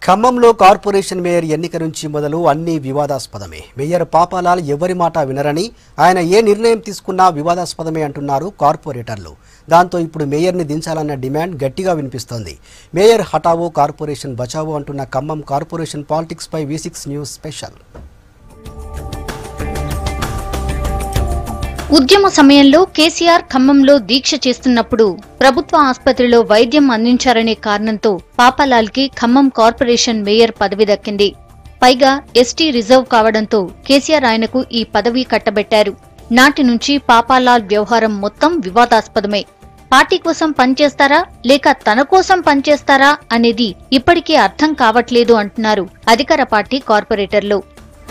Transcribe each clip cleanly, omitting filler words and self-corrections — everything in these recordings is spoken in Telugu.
ఖమ్మంలో కార్పొరేషన్ మేయర్ ఎన్నిక నుంచి మొదలు అన్ని వివాదాస్పదమే. మేయర్ పాపాలాల్ ఎవరి మాట వినరని, ఆయన ఏ నిర్ణయం తీసుకున్నా వివాదాస్పదమే అంటున్నారు కార్పొరేటర్లు. దాంతో ఇప్పుడు మేయర్ని దించాలన్న డిమాండ్ గట్టిగా వినిపిస్తోంది. మేయర్ హటావో కార్పొరేషన్ బచావో అంటున్న ఖమ్మం కార్పొరేషన్ పాలిటిక్స్ పై V6 న్యూస్ స్పెషల్. ఉద్యమ సమయంలో కేసీఆర్ ఖమ్మంలో దీక్ష చేస్తున్నప్పుడు ప్రభుత్వ ఆసుపత్రిలో వైద్యం అందించారనే కారణంతో పాపాలాల్ కి ఖమ్మం కార్పొరేషన్ మేయర్ పదవి దక్కింది. పైగా ఎస్టీ రిజర్వ్ కావడంతో కేసీఆర్ ఆయనకు ఈ పదవి కట్టబెట్టారు. నాటి నుంచి పాపాలాల్ వ్యవహారం మొత్తం వివాదాస్పదమే. పార్టీ కోసం పనిచేస్తారా లేక తన కోసం పనిచేస్తారా అనేది ఇప్పటికీ అర్థం కావట్లేదు అంటున్నారు అధికార పార్టీ కార్పొరేటర్లు.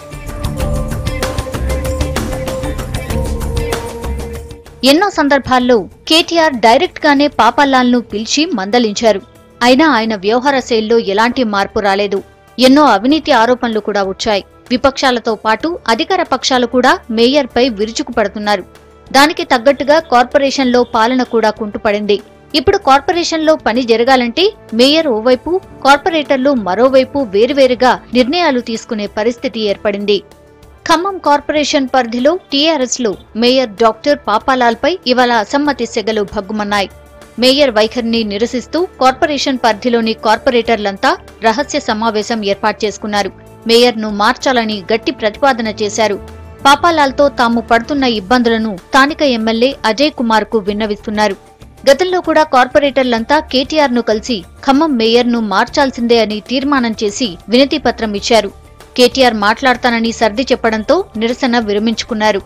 ఎన్నో సందర్భాల్లో కేటీఆర్ డైరెక్ట్ గానే పాపాలాల్ ను పిలిచి మందలించారు. అయినా ఆయన వ్యవహార శైలిలో ఎలాంటి మార్పు రాలేదు. ఎన్నో అవినీతి ఆరోపణలు కూడా వచ్చాయి. విపక్షాలతో పాటు అధికార పక్షాలు కూడా మేయర్ పై విరుచుకుపడుతున్నారు. దానికి తగ్గట్టుగా కార్పొరేషన్లో పాలన కూడా కుంటుపడింది. ఇప్పుడు కార్పొరేషన్లో పని జరగాలంటే మేయర్ ఓవైపు, కార్పొరేటర్లు మరోవైపు వేరువేరుగా నిర్ణయాలు తీసుకునే పరిస్థితి ఏర్పడింది. ఖమ్మం కార్పొరేషన్ పరిధిలో టీఆర్ఎస్ లో మేయర్ డాక్టర్ పాపాలాల్ పై ఇవాళ అసమ్మతి సెగలు భగ్గుమన్నాయి. మేయర్ వైఖరిని నిరసిస్తూ కార్పొరేషన్ పరిధిలోని కార్పొరేటర్లంతా రహస్య సమావేశం ఏర్పాటు చేసుకున్నారు. మేయర్ ను మార్చాలని గట్టి ప్రతిపాదన చేశారు. పాపాలాల్ తో తాము పడుతున్న ఇబ్బందులను స్థానిక ఎమ్మెల్యే అజయ్ కుమార్ కు విన్నవిస్తున్నారు. గతంలో కూడా కార్పొరేటర్లంతా కేటీఆర్ ను కలిసి ఖమ్మం మేయర్ ను మార్చాల్సిందే అని తీర్మానం చేసి వినతి పత్రం ఇచ్చారు. కేటీఆర్ మాట్లాడతానని సర్ది చెప్పడంతో నిరసన విరమించుకున్నారు.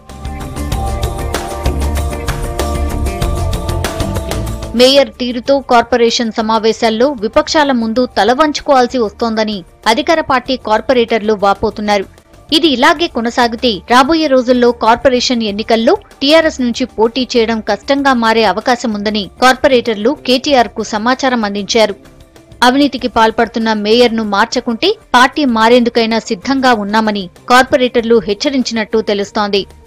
మేయర్ తీరుతో కార్పొరేషన్ సమావేశాల్లో విపక్షాల ముందు తల వంచుకోవాల్సి వస్తోందని అధికార పార్టీ కార్పొరేటర్లు వాపోతున్నారు. ఇది ఇలాగే కొనసాగితే రాబోయే రోజుల్లో కార్పొరేషన్ ఎన్నికల్లో టీఆర్ఎస్ నుంచి పోటీ చేయడం కష్టంగా మారే అవకాశముందని కార్పొరేటర్లు కేటీఆర్ కు సమాచారం అందించారు. అవినీతికి పాల్పడుతున్న మేయర్ ను మార్చకుంటే పార్టీ మారేందుకైనా సిద్ధంగా ఉన్నామని కార్పొరేటర్లు హెచ్చరించినట్టు తెలుస్తోంది.